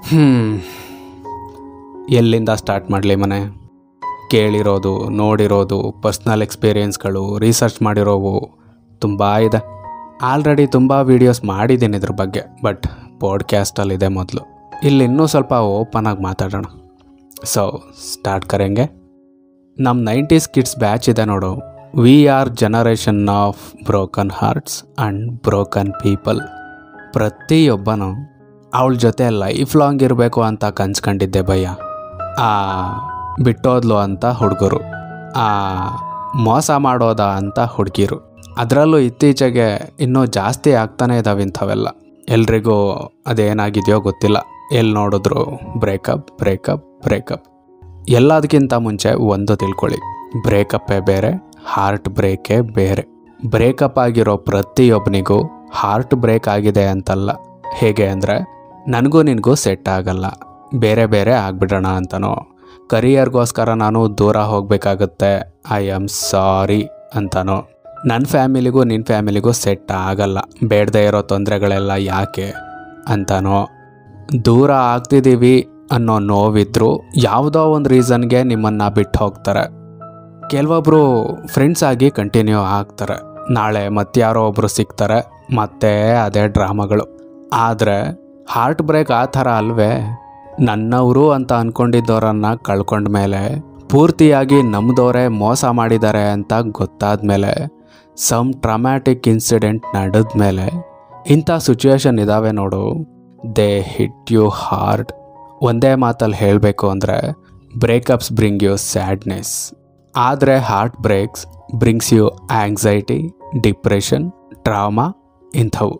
ಎಲ್ಲಿಂದ ಸ್ಟಾರ್ಟ್ ಮಾಡಲಿ ಮನೆ? ಕೇಳಿರೋದು, ನೋಡಿರೋದು, ಪರ್ಸ್ನಲ್ ಎಕ್ಸ್ಪೀರಿಯೆನ್ಸ್ಗಳು, ರಿಸರ್ಚ್ ಮಾಡಿರೋವು ತುಂಬ ಇದೆ. ಆಲ್ರೆಡಿ ತುಂಬ ವೀಡಿಯೋಸ್ ಮಾಡಿದ್ದೀನಿ ಇದ್ರ ಬಗ್ಗೆ, ಬಟ್ ಪಾಡ್ಕ್ಯಾಸ್ಟಲ್ಲಿದೆ ಮೊದಲು. ಇಲ್ಲಿ ಇನ್ನೂ ಸ್ವಲ್ಪ ಓಪನ್ ಆಗಿ ಮಾತಾಡೋಣ. ಸೊ ಸ್ಟಾರ್ಟ್ ಕರೆಂಗೆ. ನಮ್ಮ 90s ಕಿಡ್ಸ್ ಬ್ಯಾಚ್ ಇದೆ ನೋಡು. We are generation of broken hearts and broken people. ಪ್ರತಿಯೊಬ್ಬನು ಅವಳ ಜೊತೆ ಲೈಫ್ ಲಾಂಗ್ ಇರಬೇಕು ಅಂತ ಕನ್ಸ್ಕೊಂಡಿದ್ದೆ ಭಯ್ಯ. ಆ ಬಿಟ್ಟೋದ್ಲು ಅಂತ ಹುಡುಗರು, ಆ ಮೋಸ ಮಾಡೋದ ಅಂತ ಹುಡುಗಿರು, ಅದರಲ್ಲೂ ಇತ್ತೀಚೆಗೆ ಇನ್ನೂ ಜಾಸ್ತಿ ಆಗ್ತಾನೆ ಇದ್ದಾವೆ ಇಂಥವೆಲ್ಲ. ಎಲ್ರಿಗೂ ಅದೇನಾಗಿದೆಯೋ ಗೊತ್ತಿಲ್ಲ, ಎಲ್ಲಿ ನೋಡಿದ್ರು ಬ್ರೇಕಪ್ ಬ್ರೇಕಪ್ ಬ್ರೇಕಪ್. ಎಲ್ಲದಕ್ಕಿಂತ ಮುಂಚೆ ಒಂದು ತಿಳ್ಕೊಳ್ಳಿ, ಬ್ರೇಕಪ್ಪೇ ಬೇರೆ, ಹಾರ್ಟ್ ಬ್ರೇಕೇ ಬೇರೆ. ಬ್ರೇಕಪ್ ಆಗಿರೋ ಪ್ರತಿಯೊಬ್ಬನಿಗೂ ಹಾರ್ಟ್ ಬ್ರೇಕ್ ಆಗಿದೆ ಅಂತಲ್ಲ. ಹೇಗೆ ಅಂದರೆ, ನನಗೂ ನಿನಗೂ ಸೆಟ್ ಆಗಲ್ಲ, ಬೇರೆ ಬೇರೆ ಆಗಿಬಿಡೋಣ ಅಂತನೋ, ಕರಿಯರ್ಗೋಸ್ಕರ ನಾನು ದೂರ ಹೋಗಬೇಕಾಗತ್ತೆ, ಐ ಆಮ್ ಸಾರಿ ಅಂತನೋ, ನನ್ನ ಫ್ಯಾಮಿಲಿಗೂ ನಿನ್ನ ಫ್ಯಾಮಿಲಿಗೂ ಸೆಟ್ ಆಗಲ್ಲ, ಬೇಡದೇ ಇರೋ ತೊಂದರೆಗಳೆಲ್ಲ ಯಾಕೆ ಅಂತನೋ, ದೂರ ಆಗ್ತಿದ್ದೀವಿ ಅನ್ನೋ ನೋವಿದ್ರು ಯಾವುದೋ ಒಂದು ರೀಸನ್ಗೆ ನಿಮ್ಮನ್ನು ಬಿಟ್ಟು ಹೋಗ್ತಾರೆ. ಕೆಲವೊಬ್ಬರು ಫ್ರೆಂಡ್ಸ್ ಆಗಿ ಕಂಟಿನ್ಯೂ ಆಗ್ತಾರೆ, ನಾಳೆ ಮತ್ತಾರೋ ಒಬ್ಬರು ಸಿಗ್ತಾರೆ, ಮತ್ತೆ ಅದೇ ಡ್ರಾಮಾಗಳು. ಆದರೆ ಹಾರ್ಟ್ ಬ್ರೇಕ್ ಆ ಥರ ಅಲ್ವೇ? ನನ್ನವರು ಅಂತ ಅಂದ್ಕೊಂಡಿದ್ದವರನ್ನು ಕಳ್ಕೊಂಡ್ಮೇಲೆ, ಪೂರ್ತಿಯಾಗಿ ನಮ್ಮದವರೇ ಮೋಸ ಮಾಡಿದ್ದಾರೆ ಅಂತ ಗೊತ್ತಾದ್ಮೇಲೆ, ಸಮ್ ಟ್ರಾಮ್ಯಾಟಿಕ್ ಇನ್ಸಿಡೆಂಟ್ ನಡೆದ್ಮೇಲೆ ಇಂಥ ಸಿಚುವೇಶನ್ ಇದ್ದಾವೆ ನೋಡು, ದೇ ಹಿಟ್ ಯು ಹಾರ್ಡ್. ಒಂದೇ ಮಾತಲ್ಲಿ ಹೇಳಬೇಕು ಅಂದರೆ, ಬ್ರೇಕಪ್ಸ್ ಬ್ರಿಂಗ್ ಯು ಸ್ಯಾಡ್ನೆಸ್, ಆದರೆ heartbreaks brings you anxiety, depression, trauma ಇಂಥವು.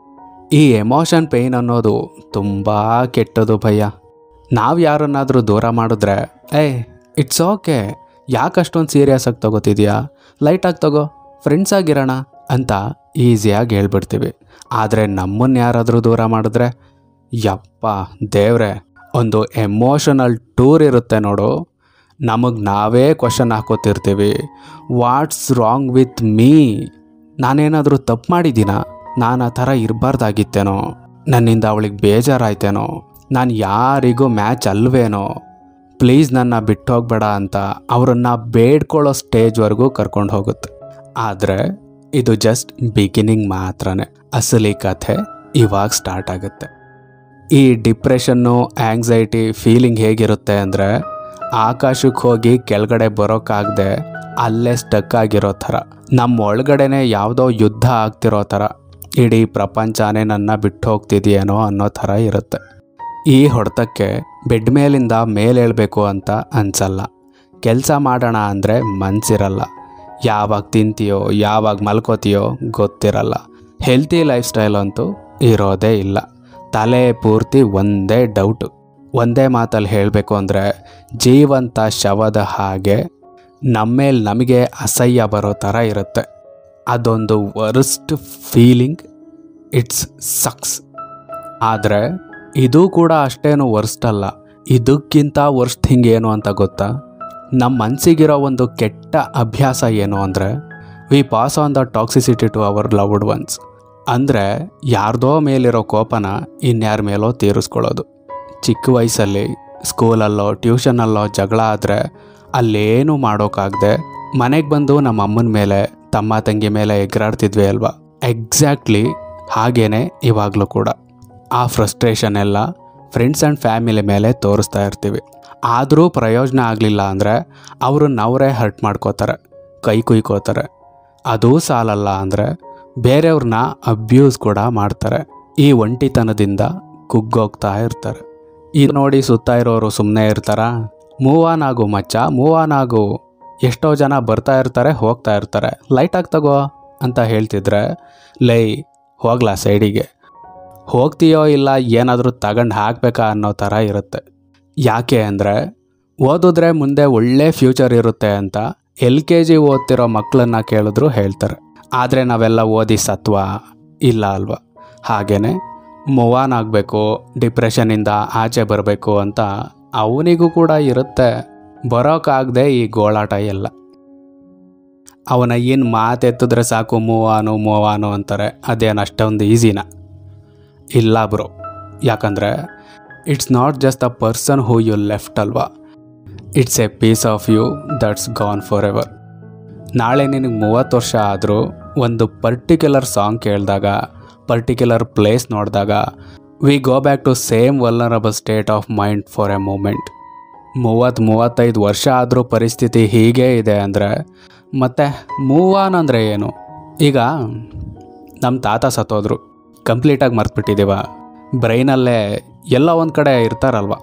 ಈ ಎಮೋಷನ್ ಪೇಯ್ನ್ ಅನ್ನೋದು ತುಂಬ ಕೆಟ್ಟದು ಭಯ್ಯ. ನಾವು ಯಾರನ್ನಾದರೂ ದೂರ ಮಾಡಿದ್ರೆ, ಇಟ್ಸ್ ಓಕೆ, ಯಾಕಷ್ಟೊಂದು ಸೀರಿಯಸ್ ಆಗಿ ತಗೋತಿದ್ಯಾ, ಲೈಟಾಗಿ ತಗೋ, ಫ್ರೆಂಡ್ಸ್ ಆಗಿರೋಣ ಅಂತ ಈಸಿಯಾಗಿ ಹೇಳ್ಬಿಡ್ತೀವಿ. ಆದರೆ ನಮ್ಮನ್ನು ಯಾರಾದರೂ ದೂರ ಮಾಡಿದ್ರೆ, ಯಪ್ಪ ದೇವ್ರೆ, ಒಂದು ಎಮೋಷನಲ್ ಟೂರ್ ಇರುತ್ತೆ ನೋಡು. ನಮಗೆ ನಾವೇ ಕ್ವಶನ್ ಹಾಕೋತಿರ್ತೀವಿ, ವಾಟ್ಸ್ ರಾಂಗ್ ವಿತ್ ಮೀ? ನಾನೇನಾದರೂ ತಪ್ಪು ಮಾಡಿದ್ದೀನಾ? ನಾನು ಆ ಥರ ಇರಬಾರ್ದಾಗಿತ್ತೇನೋ? ನನ್ನಿಂದ ಅವಳಿಗೆ ಬೇಜಾರಾಯ್ತೇನೋ? ನಾನು ಯಾರಿಗೂ ಮ್ಯಾಚ್ ಅಲ್ವೇನೋ? ಪ್ಲೀಸ್ ನನ್ನ ಬಿಟ್ಟು ಹೋಗ್ಬೇಡ ಅಂತ ಅವರನ್ನು ಬೇಡ್ಕೊಳ್ಳೋ ಸ್ಟೇಜ್ವರೆಗೂ ಕರ್ಕೊಂಡು ಹೋಗುತ್ತೆ. ಆದರೆ ಇದು ಜಸ್ಟ್ ಬಿಗಿನಿಂಗ್ ಮಾತ್ರನೇ. ಅಸಲಿ ಕಥೆ ಇವಾಗ ಸ್ಟಾರ್ಟ್ ಆಗುತ್ತೆ. ಈ ಡಿಪ್ರೆಷನ್ನು, ಆಂಗ್ಸೈಟಿ ಫೀಲಿಂಗ್ ಹೇಗಿರುತ್ತೆ ಅಂದರೆ, ಆಕಾಶಕ್ಕೆ ಹೋಗಿ ಕೆಳಗಡೆ ಬರೋಕ್ಕಾಗದೆ ಅಲ್ಲೇ ಸ್ಟಕ್ ಆಗಿರೋ ಥರ, ನಮ್ಮ ಒಳಗಡೆನೆ ಯಾವುದೋ ಯುದ್ಧ ಆಗ್ತಿರೋ ಥರ, ಇಡೀ ಪ್ರಪಂಚನೇ ನನ್ನ ಬಿಟ್ಟು ಹೋಗ್ತಿದೆಯೇನೋ ಅನ್ನೋ ಥರ ಇರುತ್ತೆ. ಈ ಹೊಡೆತಕ್ಕೆ ಬೆಡ್ ಮೇಲಿಂದ ಮೇಲೇಳಬೇಕು ಅಂತ ಅನಿಸಲ್ಲ, ಕೆಲಸ ಮಾಡೋಣ ಅಂದರೆ ಮನಸ್ಸಿರಲ್ಲ, ಯಾವಾಗ ತಿಂತೀಯೋ ಯಾವಾಗ ಮಲ್ಕೋತೀಯೋ ಗೊತ್ತಿರಲ್ಲ, ಹೆಲ್ತಿ ಲೈಫ್ ಸ್ಟೈಲ್ ಅಂತೂ ಇರೋದೇ ಇಲ್ಲ, ತಲೆ ಪೂರ್ತಿ ಒಂದೇ ಡೌಟು. ಒಂದೇ ಮಾತಲ್ಲಿ ಹೇಳಬೇಕು ಅಂದರೆ, ಜೀವಂತ ಶವದ ಹಾಗೆ ನಮ್ಮೇಲೆ ನಮಗೆ ಅಸಹ್ಯ ಬರೋ ಥರ ಇರುತ್ತೆ. ಅದೊಂದು ವರ್ಸ್ಟ್ ಫೀಲಿಂಗ್, ಇಟ್ಸ್ ಸಕ್ಸ್. ಆದರೆ ಇದು ಕೂಡ ಅಷ್ಟೇನು ವರ್ಸ್ಟ್ ಅಲ್ಲ. ಇದಕ್ಕಿಂತ ವರ್ಸ್ಟ್ ಥಿಂಗ್ ಏನು ಅಂತ ಗೊತ್ತಾ? ನಮ್ಮ ಮನಸ್ಸಿಗಿರೋ ಒಂದು ಕೆಟ್ಟ ಅಭ್ಯಾಸ ಏನು ಅಂದರೆ, we pass on the toxicity to our loved ones. ಅಂದರೆ ಯಾರ್ದೋ ಮೇಲಿರೋ ಕೋಪನ ಇನ್ಯಾರ ಮೇಲೋ ತೀರಿಸ್ಕೊಳ್ಳೋದು. ಚಿಕ್ಕ ವಯಸ್ಸಲ್ಲಿ ಸ್ಕೂಲಲ್ಲೋ ಟ್ಯೂಷನಲ್ಲೋ ಜಗಳ ಆದರೆ ಅಲ್ಲೇನೂ ಮಾಡೋಕ್ಕಾಗದೆ ಮನೆಗೆ ಬಂದು ನಮ್ಮ ಅಮ್ಮನ ಮೇಲೆ, ತಮ್ಮ ತಂಗಿ ಮೇಲೆ ಎಗರಾಡ್ತಿದ್ವಿ ಅಲ್ವಾ? ಎಕ್ಸಾಕ್ಟ್ಲಿ ಹಾಗೇ ಇವಾಗಲೂ ಕೂಡ ಆ ಫ್ರಸ್ಟ್ರೇಷನ್ ಎಲ್ಲ ಫ್ರೆಂಡ್ಸ್ ಆ್ಯಂಡ್ ಫ್ಯಾಮಿಲಿ ಮೇಲೆ ತೋರಿಸ್ತಾ ಇರ್ತೀವಿ. ಆದರೂ ಪ್ರಯೋಜನ ಆಗಲಿಲ್ಲ ಅಂದರೆ ಅವರೇ ಹರ್ಟ್ ಮಾಡ್ಕೋತಾರೆ, ಕೈ ಕುಯ್ಕೋತಾರೆ. ಅದೂ ಸಾಲಲ್ಲ ಅಂದರೆ ಬೇರೆಯವ್ರನ್ನ ಅಬ್ಯೂಸ್ ಕೂಡ ಮಾಡ್ತಾರೆ. ಈ ಒಂಟಿತನದಿಂದ ಕುಗ್ಗೋಗ್ತಾ ಇರ್ತಾರೆ. ಇದು ನೋಡಿ ಸುತ್ತ ಇರೋರು ಸುಮ್ಮನೆ ಇರ್ತಾರಾ? ಮೂವ್ ಆನ್ ಆಗು ಮಚ್ಚ, ಮೂವ್ ಆನ್ ಆಗು. ಎಷ್ಟೋ ಜನ ಬರ್ತಾ ಇರ್ತಾರೆ, ಹೋಗ್ತಾ ಇರ್ತಾರೆ, ಲೈಟಾಗಿ ತಗೋ ಅಂತ ಹೇಳ್ತಿದ್ರೆ, ಲೈ ಹೋಗ್ಲಾ ಸೈಡಿಗೆ, ಹೋಗ್ತೀಯೋ ಇಲ್ಲ ಏನಾದರೂ ತಗೊಂಡು ಹಾಕಬೇಕಾ ಅನ್ನೋ ಥರ ಇರುತ್ತೆ. ಯಾಕೆ ಅಂದರೆ, ಓದಿದ್ರೆ ಮುಂದೆ ಒಳ್ಳೆ ಫ್ಯೂಚರ್ ಇರುತ್ತೆ ಅಂತ LKG ಓದ್ತಿರೋ ಮಕ್ಕಳನ್ನ ಕೇಳಿದ್ರು ಹೇಳ್ತಾರೆ. ಆದರೆ ನಾವೆಲ್ಲ ಓದಿ ಸತ್ವ ಇಲ್ಲ ಅಲ್ವಾ? ಹಾಗೇ ಮೂವ್ ಆನ್ ಆಗಬೇಕು, ಡಿಪ್ರೆಷನ್ನಿಂದ ಆಚೆ ಬರಬೇಕು ಅಂತ ಅವನಿಗೂ ಕೂಡ ಇರುತ್ತೆ. ಬರೋಕ್ಕಾಗದೆ ಈ ಗೋಳಾಟ ಎಲ್ಲ. ಅವನ ಏನು ಮಾತೆತ್ತಿದ್ರೆ ಸಾಕು ಮೂವ್ ಆನು ಅಂತಾರೆ. ಅದೇನು ಅಷ್ಟೊಂದು ಈಸಿನ? ಇಲ್ಲ ಬ್ರೋ. ಯಾಕಂದರೆ it's not just a person who you left ಅಲ್ವಾ, it's a piece of you that's gone forever. ನಾಳೆ ನಿನಗೆ 30 ವರ್ಷ ಆದರೂ ಒಂದು ಪರ್ಟಿಕ್ಯುಲರ್ ಸಾಂಗ್ ಕೇಳಿದಾಗ, ಪರ್ಟಿಕ್ಯುಲರ್ ಪ್ಲೇಸ್ ನೋಡಿದಾಗ we go back to same vulnerable state of mind for a moment. 30-35 ವರ್ಷ ಆದರೂ ಪರಿಸ್ಥಿತಿ ಹೀಗೇ ಇದೆ ಅಂದರೆ ಮತ್ತೆ ಮೂವ್ ಆನ್ ಅಂದರೆ ಏನು? ಈಗ ನಮ್ಮ ತಾತ ಸತ್ತೋದ್ರು, ಕಂಪ್ಲೀಟಾಗಿ ಮರ್ತ್ಬಿಟ್ಟಿದ್ದೀವ, ಬ್ರೈನಲ್ಲೇ ಎಲ್ಲ ಒಂದು ಕಡೆ ಇರ್ತಾರಲ್ವ.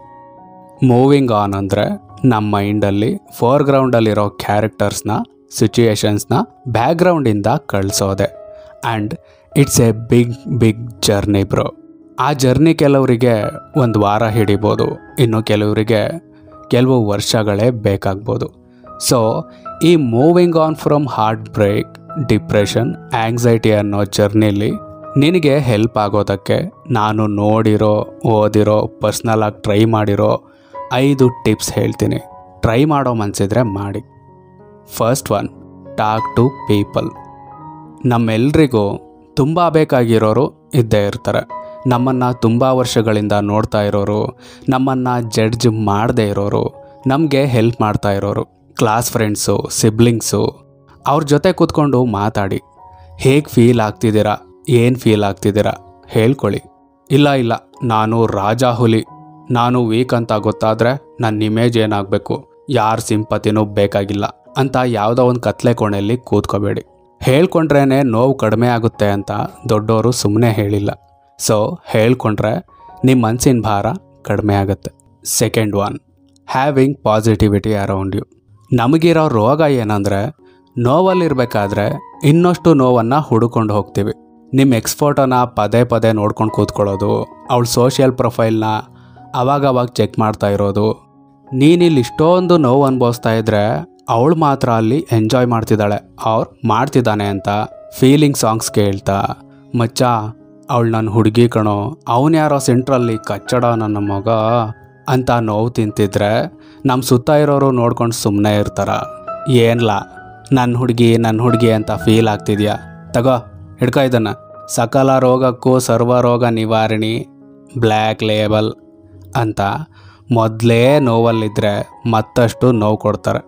ಮೂವಿಂಗ್ ಆನ್ ಅಂದರೆ ನಮ್ಮ ಮೈಂಡಲ್ಲಿ ಫೋರ್ಗ್ರೌಂಡಲ್ಲಿರೋ ಕ್ಯಾರೆಕ್ಟರ್ಸ್ನ, ಸಿಚುಯೇಷನ್ಸ್ನ ಬ್ಯಾಕ್ಗ್ರೌಂಡಿಂದ ಕಳಿಸೋದೆ. And it's a big journey bro. ಆ ಜರ್ನಿ ಕೆಲವರಿಗೆ ಒಂದು ವಾರ ಹಿಡಿಬೋದು, ಇನ್ನು ಕೆಲವರಿಗೆ ಕೆಲವು ವರ್ಷಗಳೇ ಬೇಕಾಗ್ಬೋದು. ಸೊ ಈ moving on from heartbreak, depression, anxiety ಅನ್ನೋ ಜರ್ನಿಲಿ ನಿನಗೆ ಹೆಲ್ಪ್ ಆಗೋದಕ್ಕೆ ನಾನು ನೋಡಿರೋ, ಓದಿರೋ, ಪರ್ಸ್ನಲಾಗಿ ಟ್ರೈ ಮಾಡಿರೋ 5 ಟಿಪ್ಸ್ ಹೇಳ್ತೀನಿ. ಟ್ರೈ ಮಾಡೋ ಮನಸ್ಸಿದ್ರೆ ಮಾಡಿ. First one, talk to people. ನಮ್ಮೆಲ್ರಿಗೂ ತುಂಬ ಬೇಕಾಗಿರೋರು ಇದ್ದೇ ಇರ್ತಾರೆ. ನಮ್ಮನ್ನು ತುಂಬ ವರ್ಷಗಳಿಂದ ನೋಡ್ತಾ ಇರೋರು, ನಮ್ಮನ್ನು ಜಡ್ಜ್ ಮಾಡದೇ ಇರೋರು, ನಮಗೆ ಹೆಲ್ಪ್ ಮಾಡ್ತಾ ಇರೋರು, ಕ್ಲಾಸ್ ಫ್ರೆಂಡ್ಸು, ಸಿಬ್ಲಿಂಗ್ಸು. ಅವ್ರ ಜೊತೆ ಕೂತ್ಕೊಂಡು ಮಾತಾಡಿ. ಹೇಗೆ ಫೀಲ್ ಆಗ್ತಿದ್ದೀರಾ, ಏನು ಫೀಲ್ ಆಗ್ತಿದ್ದೀರಾ ಹೇಳ್ಕೊಳ್ಳಿ. ಇಲ್ಲ ನಾನು ರಾಜ ಹುಲಿ, ನಾನು ವೀಕ್ ಅಂತ ಗೊತ್ತಾದರೆ ನನ್ನ ಇಮೇಜ್ ಏನಾಗಬೇಕು, ಯಾರ ಸಿಂಪತಿನೂ ಬೇಕಾಗಿಲ್ಲ ಅಂತ ಯಾವುದೋ ಒಂದು ಕತ್ಲೆ ಕೋಣೆಯಲ್ಲಿ ಕೂತ್ಕೋಬೇಡಿ. ಹೇಳ್ಕೊಂಡ್ರೇ ನೋವು ಕಡಿಮೆ ಆಗುತ್ತೆ ಅಂತ ದೊಡ್ಡವರು ಸುಮ್ಮನೆ ಹೇಳಿಲ್ಲ. ಸೊ ಹೇಳ್ಕೊಂಡ್ರೆ ನಿಮ್ಮ ಮನಸ್ಸಿನ ಭಾರ ಕಡಿಮೆ ಆಗುತ್ತೆ. Second one, having positivity around you. ನಮಗಿರೋ ರೋಗ ಏನಂದರೆ, ನೋವಲ್ಲಿರಬೇಕಾದ್ರೆ ಇನ್ನಷ್ಟು ನೋವನ್ನು ಹುಡುಕೊಂಡು ಹೋಗ್ತೀವಿ. ನಿಮ್ಮ ಎಕ್ಸ್ಫೋಟೋನ ಪದೇ ನೋಡ್ಕೊಂಡು ಕೂತ್ಕೊಳ್ಳೋದು, ಅವಳ ಸೋಷಿಯಲ್ ಪ್ರೊಫೈಲ್ನ ಅವಾಗವಾಗ ಚೆಕ್ ಮಾಡ್ತಾ ಇರೋದು. ನೀನಿಲ್ಲಿ ಇಷ್ಟೊಂದು ನೋವು ಅನುಭವಿಸ್ತಾ ಇದ್ದರೆ ಅವಳು ಮಾತ್ರ ಅಲ್ಲಿ ಎಂಜಾಯ್ ಮಾಡ್ತಿದ್ದಾಳೆ, ಅವ್ರು ಮಾಡ್ತಿದ್ದಾನೆ ಅಂತ ಫೀಲಿಂಗ್ ಸಾಂಗ್ಸ್ ಕೇಳ್ತಾ, ಮಚ್ಚ ಅವಳು ನನ್ನ ಹುಡುಗಿ ಕಣೋ, ಅವನು ಯಾರೋ ಸೆಂಟ್ರಲ್ಲಿ ಕಚ್ಚಡ ನನ್ನ ಮಗ ಅಂತ ನೋವು ತಿಂತಿದ್ರೆ ನಮ್ಮ ಸುತ್ತ ಇರೋರು ನೋಡ್ಕೊಂಡು ಸುಮ್ಮನೆ ಇರ್ತಾರ. ಏನ್ಲ ನನ್ನ ಹುಡುಗಿ ಅಂತ ಫೀಲ್ ಆಗ್ತಿದ್ಯಾ, ತಗೋ ಹಿಡ್ಕೊ ಇದನ್ನು, ಸಕಲ ರೋಗಕ್ಕೂ ಸರ್ವರೋಗ ನಿವಾರಣಿ, ಬ್ಲ್ಯಾಕ್ ಲೇಬಲ್ ಅಂತ ಮೊದಲೇ ನೋವಲ್ಲಿದ್ದರೆ ಮತ್ತಷ್ಟು ನೋವು ಕೊಡ್ತಾರೆ.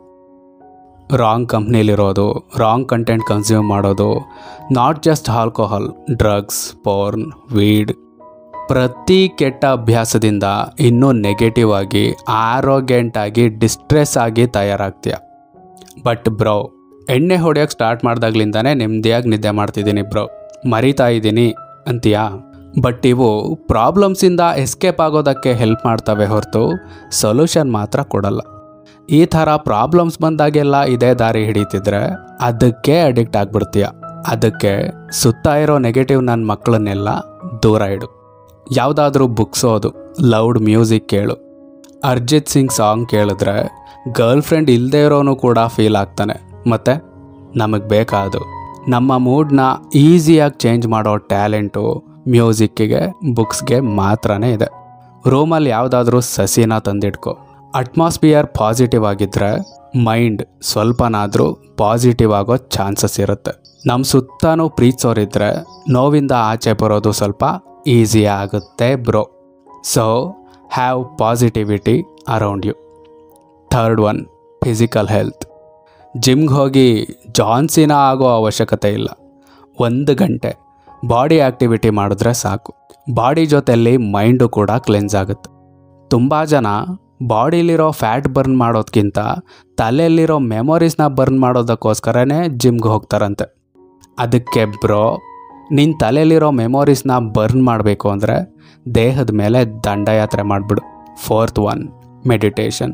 ರಾಂಗ್ ಕಂಪ್ನಿಲಿರೋದು, ರಾಂಗ್ ಕಂಟೆಂಟ್ ಕನ್ಸ್ಯೂಮ್ ಮಾಡೋದು, not just alcohol, drugs, porn, weed, ಪ್ರತಿ ಕೆಟ್ಟ ಅಭ್ಯಾಸದಿಂದ ಇನ್ನೂ ನೆಗೆಟಿವ್ ಆಗಿ, ಆರೋಗ್ಯಂಟ್ ಆಗಿ, ಡಿಸ್ಟ್ರೆಸ್ ಆಗಿ ತಯಾರಾಗ್ತೀಯ. ಬಟ್ ಬ್ರೋ, ಎಣ್ಣೆ ಹೊಡೆಯೋಕ್ಕೆ ಸ್ಟಾರ್ಟ್ ಮಾಡ್ದಾಗ್ಲಿಂದಾನೇ ನೆಮ್ಮದಿಯಾಗಿ ನಿದ್ದೆ ಮಾಡ್ತಿದ್ದೀನಿ ಬ್ರೋ, ಮರಿತಾ ಇದ್ದೀನಿ ಅಂತೀಯಾ? ಬಟ್ ಇವು ಪ್ರಾಬ್ಲಮ್ಸಿಂದ ಎಸ್ಕೇಪ್ ಆಗೋದಕ್ಕೆ ಹೆಲ್ಪ್ ಮಾಡ್ತವೆ ಹೊರತು ಸೊಲ್ಯೂಷನ್ ಮಾತ್ರ ಕೊಡಲ್ಲ. ಈ ಥರ ಪ್ರಾಬ್ಲಮ್ಸ್ ಬಂದಾಗೆಲ್ಲ ಇದೇ ದಾರಿ ಹಿಡಿತಿದ್ರೆ ಅದಕ್ಕೆ ಅಡಿಕ್ಟ್ ಆಗಿಬಿಡ್ತೀಯ. ಅದಕ್ಕೆ ಸುತ್ತ ಇರೋ ನೆಗೆಟಿವ್ ನನ್ನ ಮಕ್ಕಳನ್ನೆಲ್ಲ ದೂರ ಇಡು. ಯಾವುದಾದ್ರೂ ಬುಕ್ಸ್ ಓದು, ಲೌಡ್ ಮ್ಯೂಸಿಕ್ ಕೇಳು. ಅರ್ಜಿತ್ ಸಿಂಗ್ ಸಾಂಗ್ ಕೇಳಿದ್ರೆ ಗರ್ಲ್ ಫ್ರೆಂಡ್ ಇಲ್ಲದೆ ಇರೋನು ಕೂಡ ಫೀಲ್ ಆಗ್ತಾನೆ. ಮತ್ತು ನಮಗೆ ಬೇಕಾದು ನಮ್ಮ ಮೂಡ್ನ ಈಸಿಯಾಗಿ ಚೇಂಜ್ ಮಾಡೋ ಟ್ಯಾಲೆಂಟು ಮ್ಯೂಸಿಕ್ಕಿಗೆ, ಬುಕ್ಸ್ಗೆ ಮಾತ್ರನೇ ಇದೆ. ರೂಮಲ್ಲಿ ಯಾವುದಾದ್ರೂ ಸಸಿನ ತಂದಿಟ್ಕೊ. ಅಟ್ಮಾಸ್ಫಿಯರ್ ಪಾಸಿಟಿವ್ ಆಗಿದ್ದರೆ ಮೈಂಡ್ ಸ್ವಲ್ಪನಾದರೂ ಪಾಸಿಟಿವ್ ಆಗೋ ಚಾನ್ಸಸ್ ಇರುತ್ತೆ. ನಮ್ಮ ಸುತ್ತನೂ ಪ್ರೀತಿಸೋರಿದ್ರೆ ನೋವಿಂದ ಆಚೆ ಬರೋದು ಸ್ವಲ್ಪ ಈಸಿ ಆಗುತ್ತೆ bro. So have positivity around you. Third one, physical health. ಜಿಮ್ಗೆ ಹೋಗಿ ಜಾನ್ಸಿನ ಆಗೋ ಅವಶ್ಯಕತೆ ಇಲ್ಲ. 1 ಗಂಟೆ ಬಾಡಿ ಆ್ಯಕ್ಟಿವಿಟಿ ಮಾಡಿದ್ರೆ ಸಾಕು. ಬಾಡಿ ಜೊತೆಯಲ್ಲಿ ಮೈಂಡು ಕೂಡ ಕ್ಲೆನ್ಸ್ ಆಗುತ್ತೆ. ತುಂಬ ಜನ ಬಾಡಿಲಿರೋ ಫ್ಯಾಟ್ ಬರ್ನ್ ಮಾಡೋದಕ್ಕಿಂತ ತಲೆಯಲ್ಲಿರೋ ಮೆಮೊರೀಸ್ನ ಬರ್ನ್ ಮಾಡೋದಕ್ಕೋಸ್ಕರನೇ ಜಿಮ್ಗೆ ಹೋಗ್ತಾರಂತೆ. ಅದಕ್ಕೆ ಬ್ರೋ, ನಿನ್ನ ತಲೆಯಲ್ಲಿರೋ ಮೆಮೊರೀಸ್ನ ಬರ್ನ್ ಮಾಡಬೇಕು ಅಂದರೆ ದೇಹದ ಮೇಲೆ ದಂಡಯಾತ್ರೆ ಮಾಡಿಬಿಡು. Fourth one, meditation.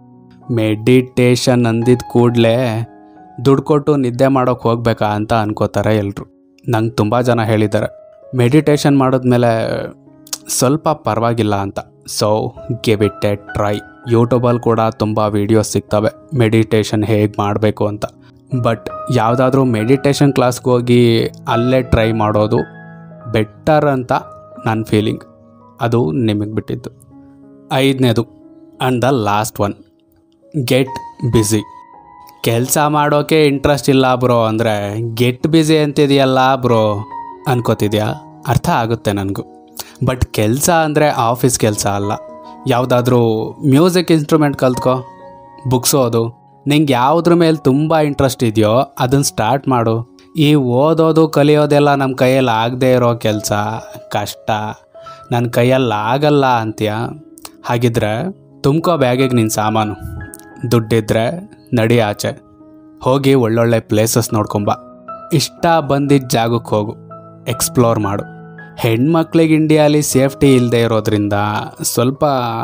ಮೆಡಿಟೇಷನ್ ಅಂದಿದ್ದ ಕೂಡಲೇ ದುಡ್ಡು ಕೊಟ್ಟು ನಿದ್ದೆ ಮಾಡೋಕ್ಕೆ ಹೋಗ್ಬೇಕಾ ಅಂತ ಅನ್ಕೋತಾರೆ ಎಲ್ಲರೂ. ನಂಗೆ ತುಂಬ ಜನ ಹೇಳಿದ್ದಾರೆ ಮೆಡಿಟೇಷನ್ ಮಾಡಿದ್ಮೇಲೆ ಸ್ವಲ್ಪ ಪರವಾಗಿಲ್ಲ ಅಂತ. So give it a try. ಯೂಟ್ಯೂಬಲ್ಲಿ ಕೂಡ ತುಂಬ ವೀಡಿಯೋಸ್ ಸಿಗ್ತವೆ ಮೆಡಿಟೇಷನ್ ಹೇಗೆ ಮಾಡಬೇಕು ಅಂತ. ಬಟ್ ಯಾವುದಾದ್ರೂ ಮೆಡಿಟೇಷನ್ ಕ್ಲಾಸ್ಗೆ ಹೋಗಿ ಅಲ್ಲೇ ಟ್ರೈ ಮಾಡೋದು ಬೆಟರ್ ಅಂತ ನನ್ನ ಫೀಲಿಂಗ್. ಅದು ನಿಮಗೆ ಬಿಟ್ಟಿದ್ದು. 5ನೇದು and the last one, get busy. ಕೆಲಸ ಮಾಡೋಕ್ಕೆ ಇಂಟ್ರೆಸ್ಟ್ ಇಲ್ಲ ಬ್ರೋ ಅಂದರೆ ಗೆಟ್ ಬ್ಯುಸಿ ಅಂತಿದೆಯಲ್ಲ ಬ್ರೋ ಅನ್ಕೋತಿದ್ಯಾ? ಅರ್ಥ ಆಗುತ್ತೆ ನನಗೂ. ಬಟ್ ಕೆಲಸ ಅಂದರೆ ಆಫೀಸ್ ಕೆಲಸ ಅಲ್ಲ, ಯಾವುದಾದ್ರೂ ಮ್ಯೂಸಿಕ್ ಇನ್ಸ್ಟ್ರೂಮೆಂಟ್ ಕಲ್ತ್ಕೋ, ಬುಕ್ಸ್ ಓದು. ನಿಂಗೆ ಯಾವುದ್ರ ಮೇಲೆ ತುಂಬ ಇಂಟ್ರೆಸ್ಟ್ ಇದೆಯೋ ಅದನ್ನು ಸ್ಟಾರ್ಟ್ ಮಾಡು. ಈ ಓದೋದು ಕಲಿಯೋದೆಲ್ಲ ನಮ್ಮ ಕೈಯಲ್ಲಿ ಆಗದೆ ಇರೋ ಕೆಲಸ, ಕಷ್ಟ, ನನ್ನ ಕೈಯಲ್ಲಿ ಆಗಲ್ಲ ಅಂತೀಯ. ಹಾಗಿದ್ರೆ ತುಂಬ್ಕೋ ಬ್ಯಾಗಿಗೆ ನಿನ್ನ ಸಾಮಾನು. ದುಡ್ಡಿದ್ರೆ ನಡಿ ಆಚೆ ಹೋಗಿ ಒಳ್ಳೊಳ್ಳೆ ಪ್ಲೇಸಸ್ ನೋಡ್ಕೊಂಬ. ಇಷ್ಟ ಬಂದಿದ್ದ ಜಾಗಕ್ಕೆ ಹೋಗು, ಎಕ್ಸ್ಪ್ಲೋರ್ ಮಾಡು. ಹೆಣ್ಮಕ್ಳಿಗೆ ಇಂಡಿಯಾಲಿ ಸೇಫ್ಟಿ ಇಲ್ಲದೆ ಇರೋದ್ರಿಂದ ಸ್ವಲ್ಪ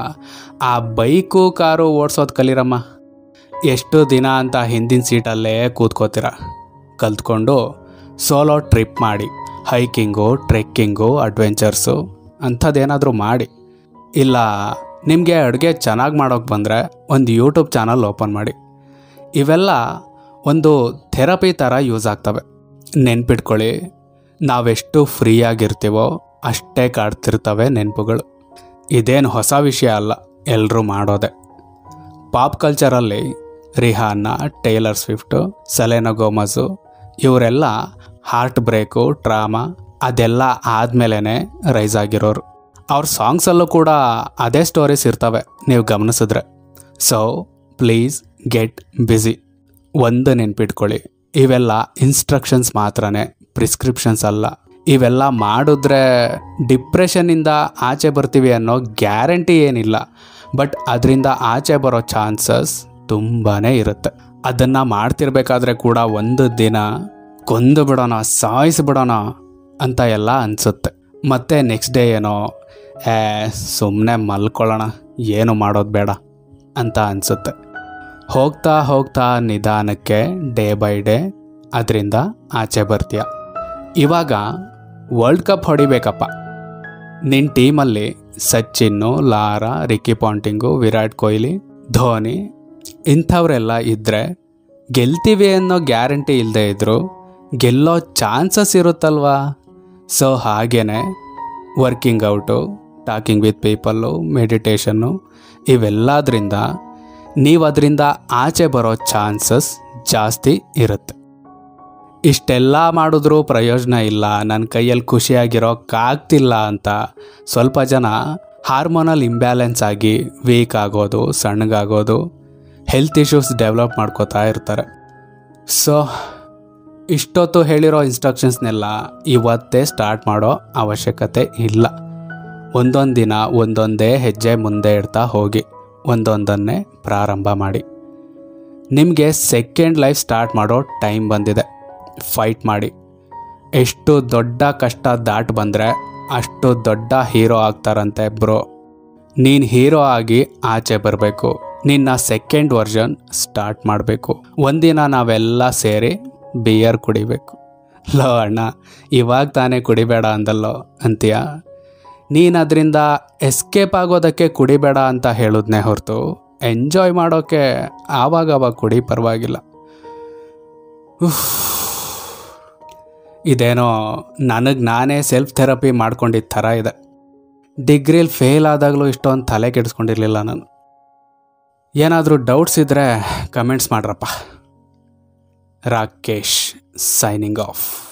ಆ ಬೈಕು ಕಾರು ಓಡಿಸೋದು ಕಲೀರಮ್ಮ. ಎಷ್ಟು ದಿನ ಅಂತ ಹಿಂದಿನ ಸೀಟಲ್ಲೇ ಕೂತ್ಕೋತೀರ. ಕಲ್ತ್ಕೊಂಡು ಸೋಲೋ ಟ್ರಿಪ್ ಮಾಡಿ, ಹೈಕಿಂಗು, ಟ್ರೆಕ್ಕಿಂಗು, ಅಡ್ವೆಂಚರ್ಸು ಅಂಥದ್ದೇನಾದರೂ ಮಾಡಿ. ಇಲ್ಲ ನಿಮಗೆ ಅಡುಗೆ ಚೆನ್ನಾಗಿ ಮಾಡೋಕ್ಕೆ ಬಂದರೆ ಒಂದು ಯೂಟ್ಯೂಬ್ ಚಾನಲ್ ಓಪನ್ ಮಾಡಿ. ಇವೆಲ್ಲ ಒಂದು ಥೆರಪಿ ಥರ ಯೂಸ್ ಆಗ್ತವೆ. ನೆನ್ಪಿಟ್ಕೊಳ್ಳಿ, ನಾವೆಷ್ಟು ಫ್ರೀಯಾಗಿರ್ತೀವೋ ಅಷ್ಟೇ ಕಾಡ್ತಿರ್ತವೆ ನೆನಪುಗಳು. ಇದೇನು ಹೊಸ ವಿಷಯ ಅಲ್ಲ, ಎಲ್ಲರೂ ಮಾಡೋದೆ. ಪಾಪ್ ಕಲ್ಚರಲ್ಲಿ Rihanna, Taylor Swift, Selena Gomez ಇವರೆಲ್ಲ ಹಾರ್ಟ್ ಬ್ರೇಕು, ಟ್ರಾಮಾ ಅದೆಲ್ಲ ಆದಮೇಲೆ ರೈಸ್ ಆಗಿರೋರು. ಅವ್ರ ಸಾಂಗ್ಸಲ್ಲೂ ಕೂಡ ಅದೇ ಸ್ಟೋರೀಸ್ ಇರ್ತವೆ ನೀವು ಗಮನಿಸಿದ್ರೆ. So please get busy. ಒಂದು ನೆನ್ಪಿಟ್ಕೊಳ್ಳಿ, ಇವೆಲ್ಲ ಇನ್ಸ್ಟ್ರಕ್ಷನ್ಸ್ ಮಾತ್ರನೇ, ಪ್ರಿಸ್ಕ್ರಿಪ್ಷನ್ಸ್ ಅಲ್ಲ. ಇವೆಲ್ಲ ಮಾಡಿದ್ರೆ ಡಿಪ್ರೆಷನ್ನಿಂದ ಆಚೆ ಬರ್ತೀವಿ ಅನ್ನೋ ಗ್ಯಾರಂಟಿ ಏನಿಲ್ಲ, ಬಟ್ ಅದರಿಂದ ಆಚೆ ಬರೋ ಚಾನ್ಸಸ್ ತುಂಬಾ ಇರುತ್ತೆ. ಅದನ್ನು ಮಾಡ್ತಿರ್ಬೇಕಾದ್ರೆ ಕೂಡ ಒಂದು ದಿನ ಕೊಂದು ಬಿಡೋಣ, ಸಾಯಿಸಿಬಿಡೋಣ ಅಂತ ಎಲ್ಲ ಅನಿಸುತ್ತೆ. ಮತ್ತು ನೆಕ್ಸ್ಟ್ ಡೇ ಏನೋ ಸುಮ್ಮನೆ ಮಲ್ಕೊಳ್ಳೋಣ, ಏನು ಮಾಡೋದು ಬೇಡ ಅಂತ ಅನಿಸುತ್ತೆ. ಹೋಗ್ತಾ ಹೋಗ್ತಾ ನಿಧಾನಕ್ಕೆ ಡೇ ಬೈ ಡೇ ಅದರಿಂದ ಆಚೆ ಬರ್ತೀಯ. ಇವಾಗ ವರ್ಲ್ಡ್ ಕಪ್ ಹೊಡಿಬೇಕಪ್ಪ. ನಿನ್ನ ಟೀಮಲ್ಲಿ Sachin, Lara, Ricky Ponting, Virat Kohli, Dhoni ಇಂಥವರೆಲ್ಲ ಇದ್ದರೆ ಗೆಲ್ತೀವಿ ಅನ್ನೋ ಗ್ಯಾರಂಟಿ ಇಲ್ಲದೆ ಇದ್ದರೂ ಗೆಲ್ಲೋ ಚಾನ್ಸಸ್ ಇರುತ್ತಲ್ವಾ. ಸೊ ಹಾಗೇ working out, talking with people, meditation ಇವೆಲ್ಲದರಿಂದ ನೀವು ಅದರಿಂದ ಆಚೆ ಬರೋ ಚಾನ್ಸಸ್ ಜಾಸ್ತಿ ಇರುತ್ತೆ. ಇಷ್ಟೆಲ್ಲ ಮಾಡಿದ್ರೂ ಪ್ರಯೋಜನ ಇಲ್ಲ, ನನ್ನ ಕೈಯಲ್ಲಿ ಖುಷಿಯಾಗಿರೋಕ್ಕಾಗ್ತಿಲ್ಲ ಅಂತ ಸ್ವಲ್ಪ ಜನ ಹಾರ್ಮೋನಲ್ ಇಂಬ್ಯಾಲೆನ್ಸ್ ಆಗಿ ವೀಕ್ ಆಗೋದು, ಸಣ್ಣಗಾಗೋದು, ಹೆಲ್ತ್ ಇಶ್ಯೂಸ್ ಡೆವಲಪ್ ಮಾಡ್ಕೋತಾ ಇರ್ತಾರೆ. ಸೊ ಇಷ್ಟೊತ್ತು ಹೇಳಿರೋ ಇನ್ಸ್ಟ್ರಕ್ಷನ್ಸ್ನೆಲ್ಲ ಇವತ್ತೇ ಸ್ಟಾರ್ಟ್ ಮಾಡೋ ಅವಶ್ಯಕತೆ ಇಲ್ಲ. ಒಂದೊಂದು ದಿನ ಒಂದೊಂದೇ ಹೆಜ್ಜೆ ಮುಂದೆ ಇಡ್ತಾ ಹೋಗಿ, ಒಂದೊಂದನ್ನೇ ಪ್ರಾರಂಭ ಮಾಡಿ. ನಿಮಗೆ ಸೆಕೆಂಡ್ ಲೈಫ್ ಸ್ಟಾರ್ಟ್ ಮಾಡೋ ಟೈಮ್ ಬಂದಿದೆ. ಫೈಟ್ ಮಾಡಿ. ಎಷ್ಟು ದೊಡ್ಡ ಕಷ್ಟ ದಾಟ್ ಬಂದರೆ ಅಷ್ಟು ದೊಡ್ಡ ಹೀರೋ ಆಗ್ತಾರಂತೆ ಬ್ರೋ. ನೀನು ಹೀರೋ ಆಗಿ ಆಚೆ ಬರಬೇಕು. ನಿನ್ನ ಸೆಕೆಂಡ್ ವರ್ಷನ್ ಸ್ಟಾರ್ಟ್ ಮಾಡಬೇಕು. ಒಂದಿನ ನಾವೆಲ್ಲ ಸೇರಿ ಬಿಯರ್ ಕುಡಿಬೇಕು. ಲೋ ಅಣ್ಣ, ಇವಾಗ ತಾನೇ ಕುಡಿಬೇಡ ಅಂದಲ್ಲೋ ಅಂತೀಯ. ನೀನು ಅದರಿಂದ ಎಸ್ಕೇಪ್ ಆಗೋದಕ್ಕೆ ಕುಡಿಬೇಡ ಅಂತ ಹೇಳಿದ್ನೇ ಹೊರತು ಎಂಜಾಯ್ ಮಾಡೋಕ್ಕೆ ಆವಾಗವಾಗ ಕುಡಿ, ಪರವಾಗಿಲ್ಲ. ಇದೇನೋ ನನಗೆ ನಾನೇ ಸೆಲ್ಫ್ ಥೆರಪಿ ಮಾಡ್ಕೊಂಡಿದ್ದ ಥರ ಇದೆ. ಡಿಗ್ರಿಲಿ ಫೇಲ್ ಆದಾಗಲೂ ಇಷ್ಟೊಂದು ತಲೆ ಕೆಡಿಸ್ಕೊಂಡಿರಲಿಲ್ಲ ನಾನು. ಏನಾದರೂ ಡೌಟ್ಸ್ ಇದ್ದರೆ ಕಮೆಂಟ್ಸ್ ಮಾಡ್ರಪ್ಪ. Rakesh signing of.